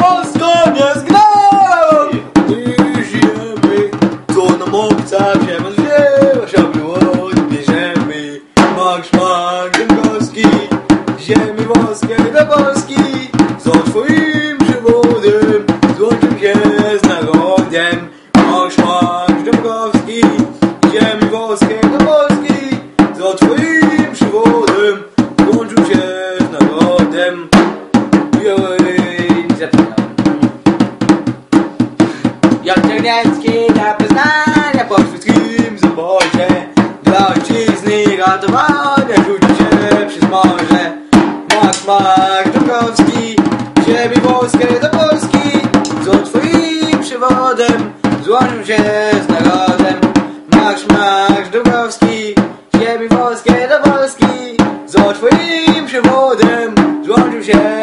Polsko nie zgnał! I ziemi, co nam obca ziemia wzięła się było, bierzemy. Marsz, marsz Dębowski, ziemi włoskiej do Polski. Za twoim przewodem złączył się z narodem. Marsz, marsz Dębowski, ziemi włoskiej do Polski. Za twoim przewodem złączył się z narodem. Jak Czerniecki dla Poznania po wszystkim zaborze, dla ojczyzny ratowania rzucił się przez morze. Marsz, marsz Dąbrowski, ziemi włoskiej do Polski. Za twoim przewodem złączył się z narodem. Marsz, marsz Dąbrowski, ziemi włoskiej do Polski. Za twoim przewodem złączył się